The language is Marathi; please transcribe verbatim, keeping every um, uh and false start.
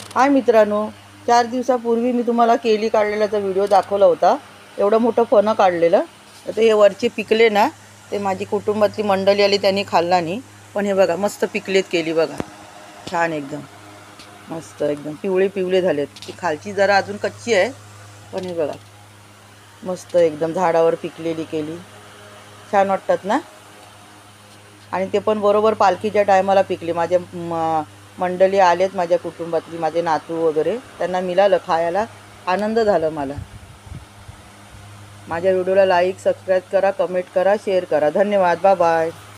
हाय मित्रांनो, चार दिवसापूर्वी मी तुम्हाला केली काढलेल्याचा व्हिडिओ दाखवला होता. एवढं मोठं फणं काढलेलं. तर ते वरचे पिकले ना, ते माझी कुटुंबातली मंडळी आली त्यांनी खाल्ला नाही. पण हे बघा मस्त पिकलेत केली बघा. छान एकदम मस्त एकदम पिवळे पिवळे झालेत. ती खालची जरा अजून कच्ची आहे, पण हे बघा मस्त एकदम झाडावर पिकलेली केली. छान वाटतात ना. आणि ते पण बरोबर पालखीच्या टायमाला पिकली. माझ्या मंडळी आलेत माझ्या कुटुंबातली, माझे नातू वगैरे, त्यांना मिळालं खायला. आनंद झाला मला. माझ्या व्हिडिओला लाईक सबस्क्राईब करा, कमेंट करा, शेअर करा. धन्यवाद. Bye bye.